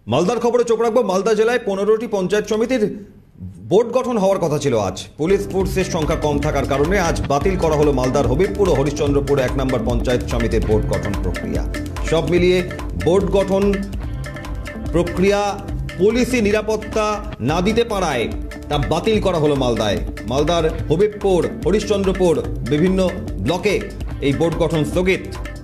মালদার খবরে চোখ রাখবো। মালদা জেলায় 15টি পঞ্চায়েত সমিতির বোর্ড গঠন হওয়ার কথা ছিল আজ। পুলিশ ফোর্সের সংখ্যা কম থাকার কারণে আজ বাতিল করা হলো মালদার হবিবপুর ও হরিশ্চন্দ্রপুর 1 নম্বর পঞ্চায়েত সমিতির বোর্ড গঠন প্রক্রিয়া। সব মিলিয়ে বোর্ড গঠন প্রক্রিয়া পুলিশি নিরাপত্তা না দিতে পারায় তা বাতিল করা হলো মালদায়। মালদার হবিবপুর, হরিশ্চন্দ্রপুর বিভিন্ন ব্লকে এই বোর্ড গঠন স্থগিত।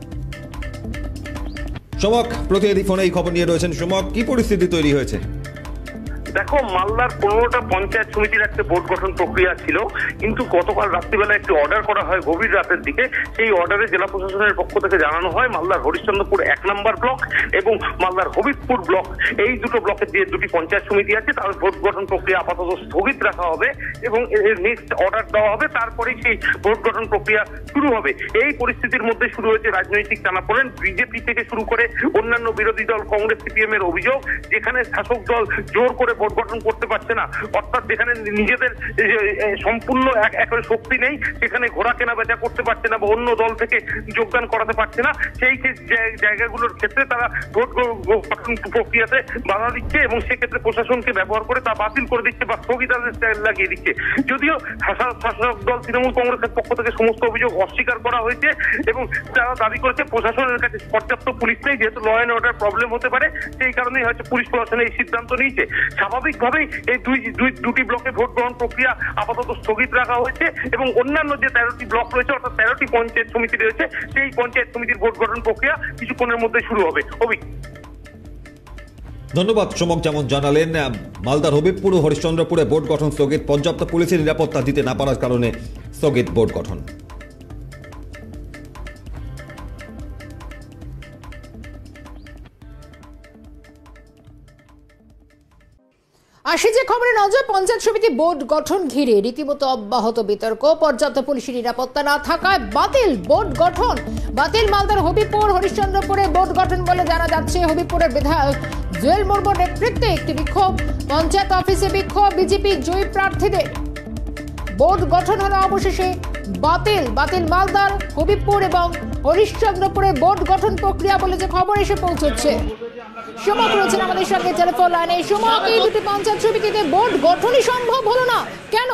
সমক প্রতিনিধি ফোনে এই খবর নিয়ে রয়েছেন। সমক, কি পরিস্থিতি তৈরি হয়েছে? দেখো, মালদার 15টা পঞ্চায়েত সমিতির একটা বোর্ড গঠন প্রক্রিয়া ছিল, কিন্তু গতকাল রাত্রিবেলা একটি অর্ডার করা হয় গভীর রাতের দিকে। সেই অর্ডারে জেলা প্রশাসনের পক্ষ থেকে জানানো হয় মালদার হরিশ্চন্দ্রপুর 1 নম্বর ব্লক এবং মালদার হবিবপুর ব্লক, এই দুটো ব্লকের যে দুটি পঞ্চায়েত সমিতি আছে তার ভোট গঠন প্রক্রিয়া আপাতত স্থগিত রাখা হবে এবং এর নেক্সট অর্ডার দেওয়া হবে, তারপরেই সেই ভোট গঠন প্রক্রিয়া শুরু হবে। এই পরিস্থিতির মধ্যে শুরু হয়েছে রাজনৈতিক টানাপোড়েন। বিজেপি থেকে শুরু করে অন্যান্য বিরোধী দল কংগ্রেস, সিপিএম এর অভিযোগ, যেখানে শাসক দল জোর করে ভোট গঠন করতে পারছে না, অর্থাৎ যেখানে নিজেদের সম্পূর্ণ একবারে শক্তি নেই, সেখানে ঘোড়া কেনা বেচা করতে পারছে না বা অন্য দল থেকে যোগদান করাতে পারছে না, সেই জায়গাগুলোর ক্ষেত্রে তারা ভোট গঠন প্রক্রিয়াতে বাধা দিচ্ছে এবং সেক্ষেত্রে প্রশাসনকে ব্যবহার করে তা বাতিল করে দিচ্ছে বা স্থগিতাদেশ লাগিয়ে দিচ্ছে। যদিও শাসক দল তৃণমূল কংগ্রেসের পক্ষ থেকে সমস্ত অভিযোগ অস্বীকার করা হয়েছে এবং তারা দাবি করেছে প্রশাসনের কাছে পর্যাপ্ত পুলিশ নেই, যেহেতু ল অ্যান্ড অর্ডার প্রবলেম হতে পারে, সেই কারণেই হয়তো পুলিশ প্রশাসন এই সিদ্ধান্ত নিয়েছে। স্বাভাবিকভাবেই এই দুটি ব্লকে ভোট গ্রহণ প্রক্রিয়া আপাতত স্থগিত রাখা হয়েছে এবং অন্যান্য যে 13টি ব্লক রয়েছে অর্থাৎ 13টি পঞ্চায়েত সমিতি রয়েছে, সেই পঞ্চায়েত সমিতির ভোট গঠন প্রক্রিয়া কিছুক্ষণের মধ্যে শুরু হবে। ধন্যবাদ সমক। যেমন জানালেন, মালদার হবিবপুর ও হরিশ্চন্দ্রপুরে ভোট গঠন স্থগিত, পর্যাপ্ত পুলিশের নিরাপত্তা দিতে না পারার কারণে স্থগিত ভোট গঠন। আসি যে খবরে নজর, পঞ্চায়েত সমিতি বোর্ড গঠন ঘিরে রীতিমতো অব্যাহত বিতর্ক। পর্যাপ্ত পুলিশি নিরাপত্তা না থাকায় বাতিল বোর্ড গঠন। বাতিল মালদার হবিবপুর হরিশ্চন্দ্রপুরে বোর্ড গঠন বলে জানা যাচ্ছে। হবিবপুরের বিধায়ক জুয়েল মুর্মুর নেতৃত্বে একটি বিক্ষোভ, পঞ্চায়েত অফিসে বিক্ষোভ, বিজেপি জয়ী প্রার্থীদের। বোর্ড গঠন হলো অবশেষে বাতিল মালদার হবিবপুর এবং হরিশ্চন্দ্রপুরে বোর্ড গঠন প্রক্রিয়া বলে যে খবর এসে পৌঁছচ্ছে। সমক রয়েছেন আমাদের সঙ্গে টেলিফোন লাইনে। সমক, এই দুটি পঞ্চায়েত সমিতিতে বোর্ড গঠনই সম্ভব হলো না কেন?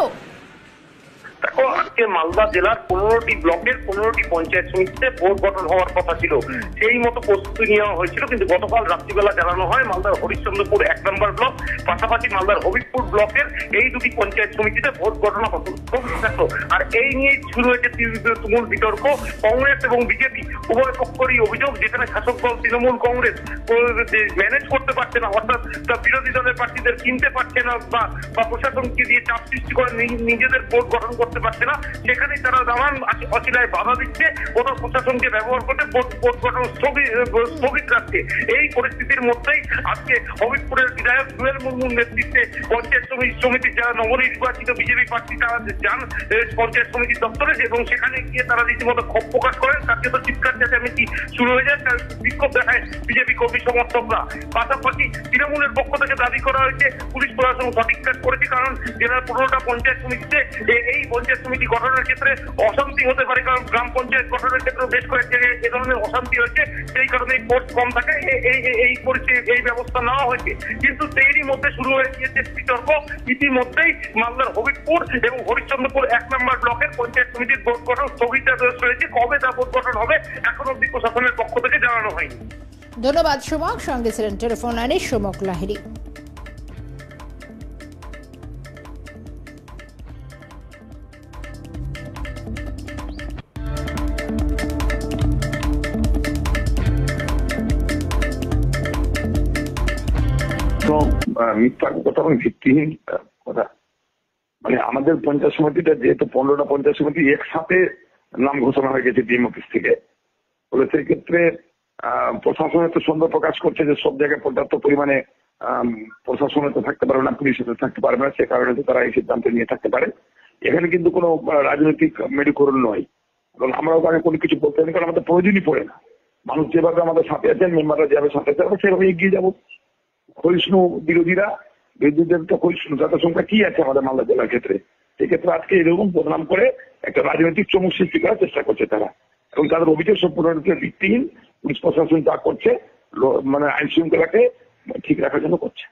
দেখো, আজকে মালদা জেলার 15টি ব্লকের 15টি পঞ্চায়েত সমিতিতে ভোট গঠন হওয়ার কথা ছিল, সেই মতো প্রস্তুতি নেওয়া হয়েছিল, কিন্তু গতকাল রাত্রিবেলা জানানো হয় মালদার হরিশ্চন্দ্রপুর 1 নম্বর ব্লক পাশাপাশি মালদার হবিবপুর ব্লকের এই দুটি পঞ্চায়েত সমিতিতে ভোট গঠন থাকতো। আর এই নিয়ে শুরু হয়েছে তুমুল বিতর্ক। কংগ্রেস এবং বিজেপি উভয় পক্ষেরই অভিযোগ, যেখানে শাসক দল তৃণমূল কংগ্রেস ম্যানেজ করতে পারছে না, অর্থাৎ বিরোধী দলের প্রার্থীদের কিনতে পারছে না বা প্রশাসনকে দিয়ে চাপ সৃষ্টি করে নিজেদের ভোট গঠন করতে পারছে না, সেখানেই তারা নানান অচিলায় বাধা দিচ্ছে, কোথাও প্রশাসনকে ব্যবহার করতে ভোট গঠন স্থগিত রাখছে। এই পরিস্থিতির মধ্যেই আজকে হবিবপুরের বিধায়ক জুয়েল মুর্মুর নেতৃত্বে পঞ্চায়েত সমিতির যারা নবনির্বাচিত বিজেপি প্রার্থী তারা যান পঞ্চায়েত সমিতির দপ্তরে এবং সেখানে গিয়ে তারা রীতিমতো ক্ষোভ প্রকাশ করেন। কার্যত চিৎকার চেঁচামেচি শুরু হয়ে যায়, তার বিক্ষোভ দেখায় বিজেপি কর্মী সমর্থকরা। পাশাপাশি তৃণমূলের পক্ষ থেকে দাবি করা হয়েছে পুলিশ প্রশাসন সঠিক কাজ করেছে, কারণ জেলার 15টা পঞ্চায়েত সমিতিতে এই পঞ্চায়েত সমিতি গঠনের ক্ষেত্রে অশান্তি হতে পারে, কারণ গ্রাম পঞ্চায়েত গঠনের ক্ষেত্রে বেশ কয়েক জায়গায় এ ধরনের অশান্তি হয়েছে, সেই কারণে ফোর্স কম থাকে, এই ব্যবস্থা নেওয়া হয়েছে। কিন্তু এরই মধ্যে শুরু হয়ে গিয়েছে বিতর্ক। ইতিমধ্যেই মালদার হবিবপুর এবং হরিশ্চন্দ্রপুর 1 নম্বর ব্লকের পঞ্চায়েত সমিতির ভোট গঠন স্থগিতাদেশ রয়েছে। কবে তা ভোট গঠন হবে এখন অব্দি প্রশাসনের পক্ষ থেকে জানানো হয়নি। ধন্যবাদ সমক। সঙ্গে ছিলেন টেলিফোন লাইনে সমক লাহিড়ী। মিথ্যা কথা এবং ভিত্তিহীন কথা। মানে আমাদের পঞ্চায়েত সমিতিটা যেহেতু 15টা পঞ্চায়েত সমিতি একসাথে নাম ঘোষণা হয়ে গেছে ডিএম অফিস থেকে, বলে সেই ক্ষেত্রে প্রশাসনের তো সন্দেহ প্রকাশ করছে যে সব জায়গায় পর্যাপ্ত পরিমাণে প্রশাসনে তো থাকতে পারবে না, পুলিশে তো থাকতে পারবে না, সে কারণে তো তারা এই সিদ্ধান্ত নিয়ে থাকতে পারে। এখানে কিন্তু কোনো রাজনৈতিক মেডিকরণ নয়, এবং আমরাও তাকে কোনো কিছু বলতে পারি, কারণ আমাদের প্রয়োজনই পড়ে না। মানুষ যেভাবে আমাদের সাথে আছেন, মেম্বাররা যেভাবে সাথে আছে, আমরা সেভাবে এগিয়ে যাবো। ক্ষয়িষ্ণু বিরোধীদের তো ক্ষয়িষ্ণু তাদের সংখ্যা কি আছে আমাদের মালদা জেলার ক্ষেত্রে? সেক্ষেত্রে আজকে এরকম বদনাম করে একটা রাজনৈতিক চমক সৃষ্টি করার চেষ্টা করছে তারা, এবং তাদের অভিযোগ সম্পূর্ণরূপে ভিত্তিহীন। পুলিশ প্রশাসন যা করছে মানে আইন শৃঙ্খলাকে ঠিক রাখার জন্য করছে।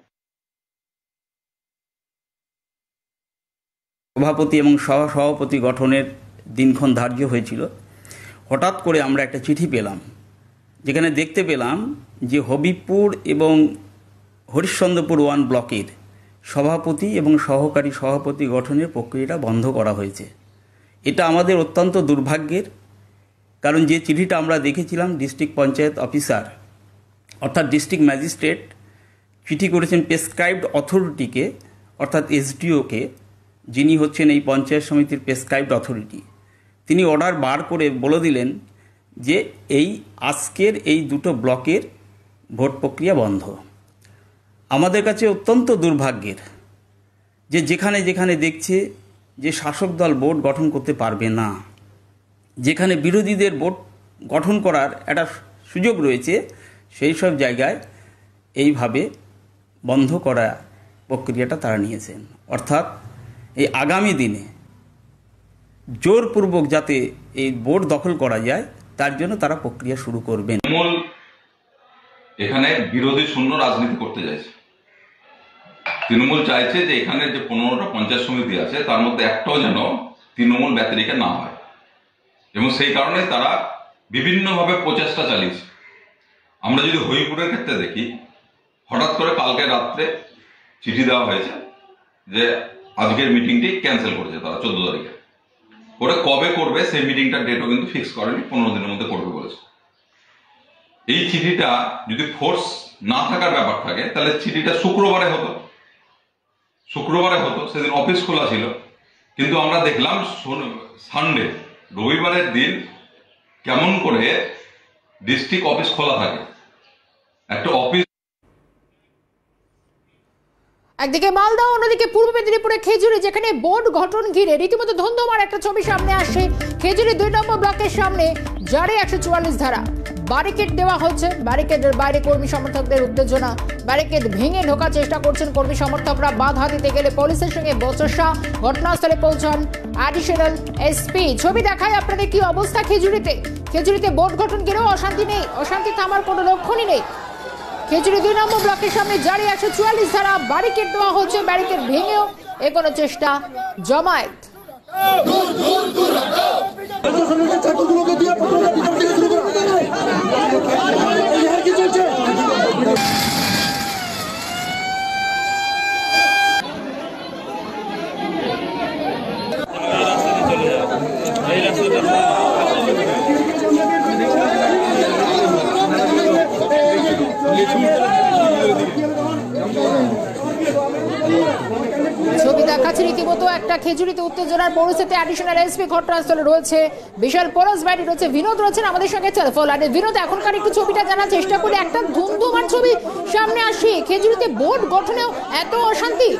সভাপতি এবং সহসভাপতি গঠনের দিনক্ষণ ধার্য হয়েছিল। হঠাৎ করে আমরা একটা চিঠি পেলাম, যেখানে দেখতে পেলাম যে হবিবপুর এবং হরিশ্চন্দ্রপুর 1 ব্লকের সভাপতি এবং সহকারী সভাপতি গঠনের প্রক্রিয়াটা বন্ধ করা হয়েছে। এটা আমাদের অত্যন্ত দুর্ভাগ্যের, কারণ যে চিঠিটা আমরা দেখেছিলাম ডিস্ট্রিক্ট পঞ্চায়েত অফিসার অর্থাৎ ডিস্ট্রিক্ট ম্যাজিস্ট্রেট চিঠি করেছেন প্রেসক্রাইবড অথরিটিকে অর্থাৎ এসডিওকে, যিনি হচ্ছেন এই পঞ্চায়েত সমিতির প্রেসক্রাইবড অথরিটি। তিনি অর্ডার বার করে বলে দিলেন যে আজকের এই 2টো ব্লকের ভোট প্রক্রিয়া বন্ধ। আমাদের কাছে অত্যন্ত দুর্ভাগ্যের যে যেখানে যেখানে দেখছে যে শাসক দল বোর্ড গঠন করতে পারবে না, যেখানে বিরোধীদের বোর্ড গঠন করার একটা সুযোগ রয়েছে, সেই সব জায়গায় এইভাবে বন্ধ করা প্রক্রিয়াটা তারা নিয়েছেন। অর্থাৎ এই আগামী দিনে জোরপূর্বক যাতে এই বোর্ড দখল করা যায় তার জন্য তারা প্রক্রিয়া শুরু করবেন। তৃণমূল এখানে বিরোধী শূন্য রাজনীতি করতে চাইছে। তৃণমূল চাইছে যে এখানে যে 15টা পঞ্চায়েত সমিতি আছে তার মধ্যে একটাও যেন তৃণমূল ব্যতিরেকে না হয়, এবং সেই কারণে তারা বিভিন্নভাবে প্রচেষ্টা চালিয়েছে। আমরা যদি হরিপুরের ক্ষেত্রে দেখি, হঠাৎ করে কালকে রাত্রে চিঠি দেওয়া হয়েছে যে আজকের মিটিংটি ক্যান্সেল করেছে তারা 14 তারিখে করে। কবে করবে সেই মিটিংটার ডেটও কিন্তু ফিক্স করেনি, 15 দিনের মধ্যে করবে বলেছে। এই চিঠিটা যদি ফোর্স না থাকার ব্যাপার থাকে তাহলে চিঠিটা শুক্রবারে হতো, সেদিন অফিস খোলা ছিল। কিন্তু আমরা দেখলাম সানডে, রবিবারের দিন কেমন করে ডিস্ট্রিক্ট অফিস খোলা থাকে, একটা অফিস। একদিকে মালদা, অন্যদিকে পূর্ব মেদিনীপুরে খেজুরি, যেখানে বোর্ড গঠন ঘিরে রীতিমতো ধুন্ধুমার একটা ছবি সামনে আসে। খেজুরি 2 নম্বর ব্লকের সামনে জারি 144 ধারা, ব্যারিকেড দেওয়া হচ্ছে। ব্যারিকেডের বাইরে কর্মী সমর্থকদের উত্তেজনা, ব্যারিকেড ভেঙে ঢোকার চেষ্টা করছেন কর্মী সমর্থকরা। বাধা দিতে গেলে পুলিশের সঙ্গে বচসা, ঘটনাস্থলে পৌঁছান অ্যাডিশনাল এসপি। ছবি দেখায় আপনাদের কি অবস্থা খেজুরিতে বোর্ড গঠন ঘিরেও অশান্তি নেই, অশান্তি থামার কোনো লক্ষণই নেই। খেজুরি 2 নম্বর ব্লকের সামনে জারি 144 ধারা, ব্যারিকেড দেওয়া হচ্ছে। ব্যারিকেড ভেঙেও এগোনোর চেষ্টা জমায়েত। ছবি দেখাচ্ছে রীতিমতো একটা খেজুরিতে উত্তেজনার পরিস্থিতি। অ্যাডিশনাল এসপি ঘটনাস্থলে রয়েছে, বিশাল পুলিশ বাহিনী রয়েছে। বিনোদ রয়েছেন আমাদের সঙ্গে টেলিফোন লাইনে। বিনোদ, এখনকার একটু ছবিটা জানার চেষ্টা করি। একটা ধুমধুমার ছবি সামনে আসে, খেজুরিতে বোর্ড গঠনেও এত অশান্তি।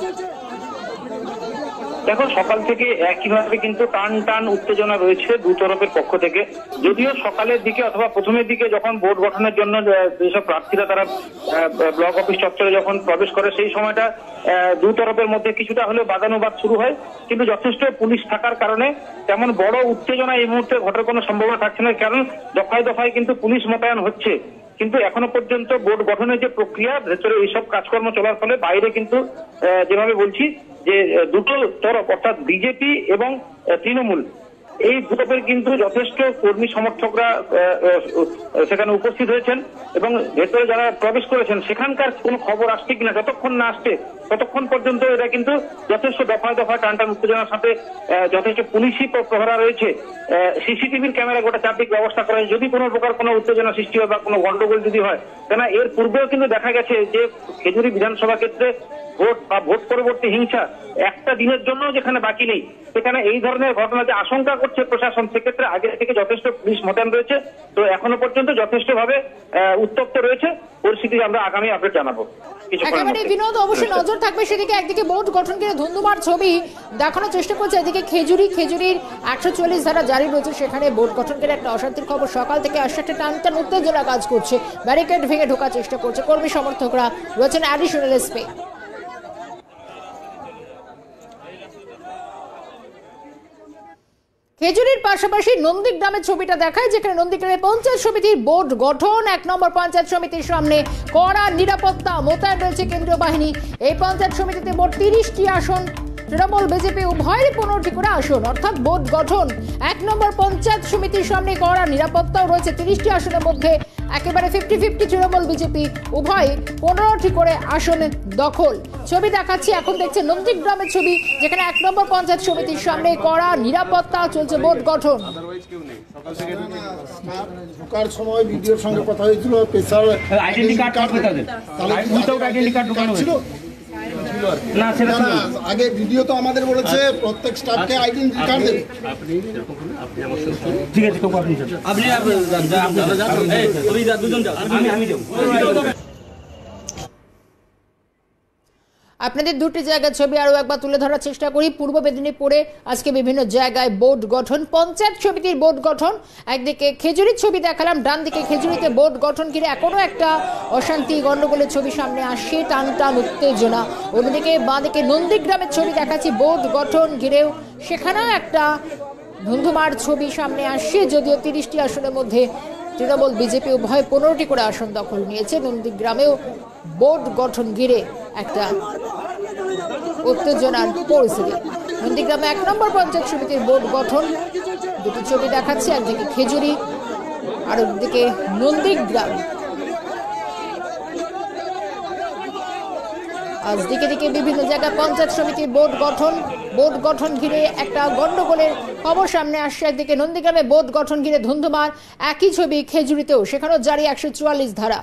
দেখো, সকাল থেকে একইভাবে কিন্তু টান উত্তেজনা রয়েছে দু তরফের পক্ষ থেকে। যদিও সকালের দিকে অথবা প্রথমের দিকে যখন বোর্ড গঠনের জন্য যেসব প্রার্থীরা তারা ব্লক অফিস চত্বরে যখন প্রবেশ করে, সেই সময়টা দু তরফের মধ্যে কিছুটা হলেও বাদানুবাদ শুরু হয়। কিন্তু যথেষ্ট পুলিশ থাকার কারণে তেমন বড় উত্তেজনা এই মুহূর্তে ঘটার কোনো সম্ভাবনা থাকছে না, কারণ দফায় দফায় কিন্তু পুলিশ মোতায়েন হচ্ছে। কিন্তু এখনো পর্যন্ত বোর্ড গঠনের যে প্রক্রিয়া, ভেতরে এইসব কাজকর্ম চলার ফলে বাইরে কিন্তু যেভাবে বলছি যে 2টো তরফ অর্থাৎ বিজেপি এবং তৃণমূল, এই গ্রুপের কিন্তু যথেষ্ট কর্মী সমর্থকরা সেখানে উপস্থিত হয়েছেন এবং ভেতরে যারা প্রবেশ করেছেন সেখানকার কোনো খবর আসছে কিনা, যতক্ষণ না আসছে ততক্ষণ পর্যন্ত এটা কিন্তু যথেষ্ট দফায় দফায় টান উত্তেজনার সাথে যথেষ্ট পুলিশি প্রহরা রয়েছে। সিসিটিভির ক্যামেরা গোটা চারদিক ব্যবস্থা করা হয়, যদি কোনো প্রকার কোনো উত্তেজনা সৃষ্টি হয় বা কোনো গন্ডগোল যদি হয়। কেননা এর পূর্বেও কিন্তু দেখা গেছে যে খেজুরি বিধানসভা ক্ষেত্রে ভোট বা ভোট পরবর্তী হিংসা একটা দিনের জন্য যেখানে বাকি নেই, সেখানে এই ধরনের ঘটনাতে আশঙ্কা করছে প্রশাসন। সেক্ষেত্রে আগে থেকে যথেষ্ট পুলিশ মোতায়েন রয়েছে। তো এখনো পর্যন্ত যথেষ্টভাবে উত্তপ্ত রয়েছে পরিস্থিতি। আমরা আগামী আপডেট জানাবো। একেবারে বিনোদ, অবশ্যই নজর থাকবে সেদিকে। একদিকে বোর্ড গঠন করে ধুন্ধুমার ছবি দেখানোর চেষ্টা করছে, এদিকে খেজুরির 144 ধারা জারি রয়েছে, সেখানে বোর্ড গঠন করে একটা অশান্তির খবর সকাল থেকে আসছে। একটা টান উত্তেজনা কাজ করছে, ব্যারিকেড ভেঙে ঢোকার চেষ্টা করছে কর্মী সমর্থকরা, রয়েছেন অ্যাডিশনাল এসপি। খেজুরির পাশাপাশি নন্দীগ্রামের ছবিটা দেখায়, যেখানে নন্দীগ্রামের পঞ্চায়েত সমিতির বোর্ড গঠন। 1 নম্বর পঞ্চায়েত সমিতির সামনে কড়া নিরাপত্তা, মোতায়েন রয়েছে কেন্দ্রীয় বাহিনী। এই পঞ্চায়েত সমিতিতে মোট 30টি আসন, তৃণমূল বিজেপি উভয়েরই 15টি করে আসন, অর্থাৎ বোর্ড গঠন। 1 নম্বর পঞ্চায়েত সমিতির সামনে কড়া নিরাপত্তাও রয়েছে। 30টি আসনের মধ্যে একেবারে 50-50 তৃণমূল বিজেপি উভয় 15টি করে আসন দখল। ছবি দেখাচ্ছি, এখন দেখছে নন্দীগ্রামের ছবি, যেখানে 1 নম্বর পঞ্চায়েত সমিতির সামনে কড়া নিরাপত্তা, চলছে বোর্ড গঠন। ঢোকার সময় ভিডিওর সঙ্গে কথা হয়েছিল, স্পেশাল আইডেন্টি কার্ড থাকবে তাদের, উইদাউট আইডেন্টি কার্ড ঢোকানো ছিল না। সেটা আগে ভিডিও তো আমাদের বলেছে প্রত্যেক স্টাফকে আইডেন্টি কার্ড দেবে। ঠিক আছে, আপনাদের দুটি জায়গার ছবি আরো একবার তুলে ধরার চেষ্টা করি। পূর্ব মেদিনীপুরে আজকে বিভিন্ন জায়গায় বোর্ড গঠন, পঞ্চায়েত সমিতির বোর্ড গঠন। একদিকে খেজুরির ছবি দেখালাম, ডান দিকে খেজুরিতে বোর্ড গঠন ঘিরে এখনো একটা অশান্তি গন্ডগোলের ছবি সামনে আসছে, টান টান উত্তেজনা। অন্যদিকে বাঁদিকে নন্দীগ্রামের ছবি দেখাচ্ছি, বোর্ড গঠন ঘিরেও সেখানেও একটা ধুন্ধুমার ছবি সামনে আসছে। যদিও 30টি আসনের মধ্যে তৃণমূল বিজেপি উভয় 15টি করে আসন দখল নিয়েছে। নন্দীগ্রামেও বোর্ড গঠন ঘিরে একটা উত্তেজনার পরিস্থিতি। নন্দীগ্রামে 1 নম্বর পঞ্চায়েত সমিতির বোর্ড গঠন, দুটি ছবি দেখাচ্ছে, একদিকে খেজুরি আর একদিকে নন্দীগ্রাম। আজ দিকে দিকে বিভিন্ন জায়গায় পঞ্চায়েত সমিতির বোর্ড গঠন ঘিরে একটা গন্ডগোলের খবর সামনে আসছে। একদিকে নন্দীগ্রামে বোর্ড গঠন ঘিরে ধুন্ধুমার, একই ছবি খেজুরিতেও, সেখানেও জারি 144 ধারা।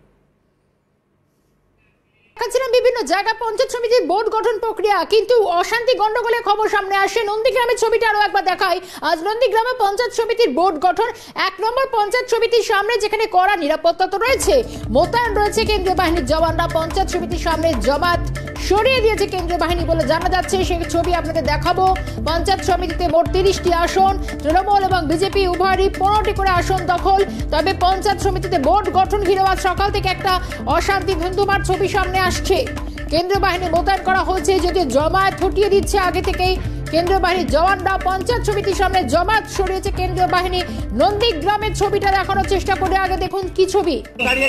দেখাচ্ছিলাম বিভিন্ন জায়গায় পঞ্চায়েত সমিতির বোর্ড গঠন প্রক্রিয়া, কিন্তু অশান্তি গন্ডগোলের খবর সামনে আসে। নন্দীগ্রামের ছবিটা আরো একবার দেখাই। আজ নন্দীগ্রামে পঞ্চায়েত সমিতির বোর্ড গঠন, 1 নম্বর পঞ্চায়েত সমিতির সামনে, যেখানে কড়া নিরাপত্তা তো রয়েছে, মোতায়েন রয়েছে কেন্দ্রীয় বাহিনীর জওয়ানরা। পঞ্চায়েত সমিতির সামনে জমাত সরিয়ে দিয়েছে কেন্দ্রীয় বাহিনী বলে জানা যাচ্ছে। সেই ছবি আপনাদের দেখাবো। পঞ্চায়েত সমিতিতে মোট 30টি আসন, তৃণমূল এবং বিজেপি উভয়েরই 15টি করে আসন দখল। তবে পঞ্চায়েত সমিতিতে বোর্ড গঠন ঘিরে আজ সকাল থেকে একটা অশান্তি ধুন্ধুমার ছবি সামনে আসছে। কেন্দ্রীয় বাহিনী মোতায়েন করা হয়েছে, যদিও জমায়েত হটিয়ে দিচ্ছে আগে থেকেই কেন্দ্রীয় বাহিনীর জওয়ানরা। পঞ্চায়েত সমিতির সামনে জমায়েত সরিয়েছে কেন্দ্রীয় বাহিনী। নন্দীগ্রামের ছবিটা দেখানোর চেষ্টা করে, আগে দেখুন কি ছবি।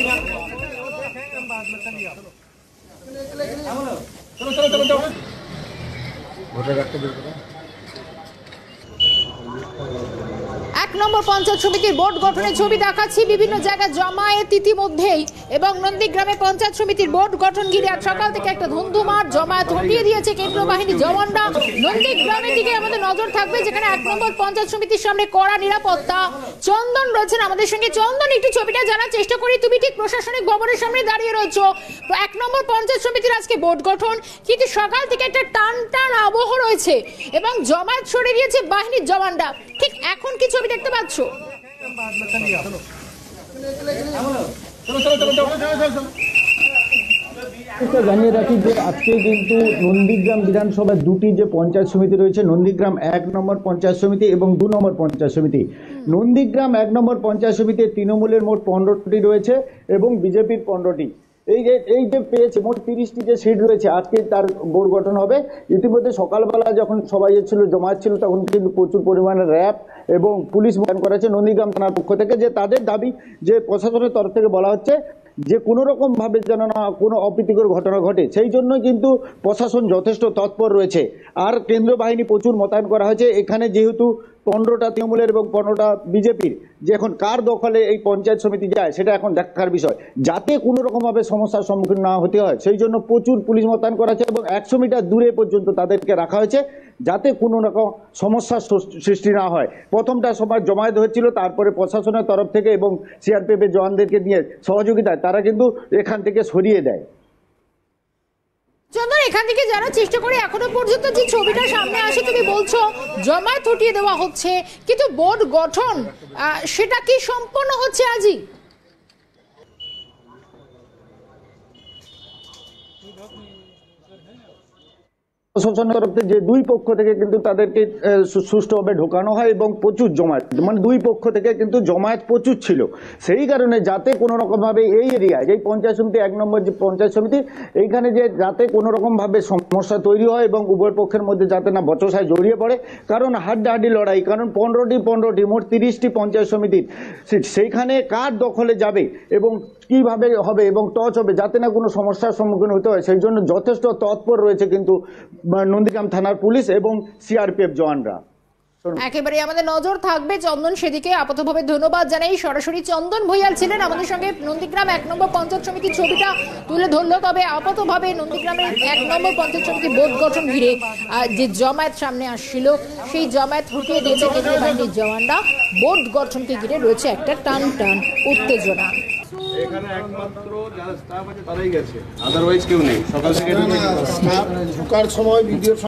এক নম্বর পঞ্চায়েত সমিতির বোর্ড গঠনের ছবি দেখাচ্ছি, বিভিন্ন জায়গায় জমায়েত ইতিমধ্যেই, এবং নন্দীগ্রামে পঞ্চায়েত সমিতির বোর্ড গঠন ঘিরে আজ সকাল থেকে একটা ধুন্ধুমার জমায়েত হটিয়ে দিয়েছে কেন্দ্রীয় বাহিনী জওয়ানরা। নন্দীগ্রামের দিকে আমাদের নজর থাকবে, যেখানে 1 নম্বর পঞ্চায়েত সমিতির সামনে কড়া নিরাপত্তা। চন্দন রয়েছেন আমাদের সঙ্গে। চন্দন, একটু ছবিটা জানার চেষ্টা করি। তুমি ঠিক প্রশাসনিক ভবনের সামনে দাঁড়িয়ে রয়েছো। 1 নম্বর পঞ্চায়েত সমিতির আজকে বোর্ড গঠন, কিন্তু সকাল থেকে একটা টান টান আবহ রয়েছে এবং জমায়েত সরিয়ে দিয়েছে বাহিনীর জওয়ানরা। ঠিক এখন কি ছবি দেখতে পাচ্ছ? জানিয়ে রাখি যে আজকে কিন্তু নন্দীগ্রাম বিধানসভার দুটি যে পঞ্চায়েত সমিতি রয়েছে, নন্দীগ্রাম 1 নম্বর পঞ্চায়েত সমিতি এবং 2 নম্বর পঞ্চায়েত সমিতি। নন্দীগ্রাম 1 নম্বর পঞ্চায়েত সমিতিতে তৃণমূলের মোট 15টি রয়েছে এবং বিজেপির 15টি। এই যে পেয়েছে মোট 30টি যে সিট রয়েছে, আজকে তার বোর্ড গঠন হবে। ইতিমধ্যে সকালবেলা যখন সবাই ছিল, জমায়েত ছিল, তখন কিন্তু প্রচুর পরিমাণে র্যাব এবং পুলিশ মোতায়েন করা হয়েছে নন্দীগ্রাম থানার পক্ষ থেকে। যে তাদের দাবি, যে প্রশাসনের তরফ থেকে বলা হচ্ছে যে কোনো রকম ভাবে যেন না কোনো অপ্রীতিকর ঘটনা ঘটে, সেই জন্য কিন্তু প্রশাসন যথেষ্ট তৎপর রয়েছে। আর কেন্দ্রীয় বাহিনী প্রচুর মোতায়েন করা হয়েছে। এখানে যেহেতু 15টা তৃণমূলের এবং 15টা বিজেপির, যে এখন কার দখলে এই পঞ্চায়েত সমিতি যায় সেটা এখন দেখার বিষয়, যাতে কোনো রকম ভাবে সমস্যার সম্মুখীন না হতে হয় সেই জন্য প্রচুর পুলিশ মোতায়েন করা হয়েছে এবং 100 মিটার দূরে পর্যন্ত তাদেরকে রাখা হয়েছে, যাতে কোনো রকম সমস্যার সৃষ্টি না হয়। প্রথমটা সময় জমায়েত হয়েছিল, তারপরে প্রশাসনের তরফ থেকে এবং সিআরপিএফ এর জওয়ানদেরকে নিয়ে সহযোগিতায় তারা কিন্তু এখান থেকে সরিয়ে দেয়। চন্দন, এখান থেকে জানার চেষ্টা করি, এখনো পর্যন্ত যে ছবিটা সামনে আসে, তুমি বলছো জমায়েত হটিয়ে দেওয়া হচ্ছে, কিন্তু বোর্ড গঠন সেটা কি সম্পন্ন হচ্ছে আজই? প্রশাসনের তরফ থেকে যে দুই পক্ষ থেকে কিন্তু তাদেরকে সুষ্ঠুভাবে ঢোকানো হয় এবং প্রচুর জমায়েত, মানে দুই পক্ষ থেকে কিন্তু জমায়েত প্রচুর ছিল। সেই কারণে যাতে কোনো রকম ভাবে এই এরিয়ায় যে পঞ্চায়েত সমিতি 1 নম্বর যে পঞ্চায়েত সমিতি এইখানে যে যাতে কোনো রকম ভাবে সমস্যা তৈরি হয় এবং উভয় পক্ষের মধ্যে যাতে না বচসায় জড়িয়ে পড়ে, কারণ হাড্ডাহাড্ডি লড়াই, কারণ 15টি মোট 30টি পঞ্চায়েত সমিতির সিট, সেইখানে কার দখলে যাবে এবং কিভাবে হবে এবং টচ হবে যাতে না কোনো সমস্যার সম্মুখীন হতে হয়, সেই জন্য যথেষ্ট তৎপর রয়েছে কিন্তু নন্দীগ্রাম থানার পুলিশ এবং সিআরপিএফ জওয়ানরা। একেবারে আমাদের নজর থাকবে চন্দন সেদিকে। আপাতভাবে ধন্যবাদ জানাই। সরাসরি চন্দন ভূঁইয়াল ছিলেন আমাদের সঙ্গে, নন্দীগ্রাম 1 নম্বর পঞ্চায়েত সমিতির ছবিটা তুলে ধরলো। তবে আপাতভাবে নন্দীগ্রামের 1 নম্বর পঞ্চায়েত সমিতি বোর্ড গঠন ঘিরে যে জমায়েত সামনে আসছিল সেই জমায়েত হটিয়ে দিয়েছে কেন্দ্রীয় বাহিনীর জওয়ানরা। বোর্ড গঠনকে ঘিরে রয়েছে একটা টান উত্তেজনা। এখানে একমাত্র যারা স্টাফ আছে তারাই গেছে, আদারওয়াইজ কেউ নেই। সকাল থেকে ঢোকার সময় ভিডিও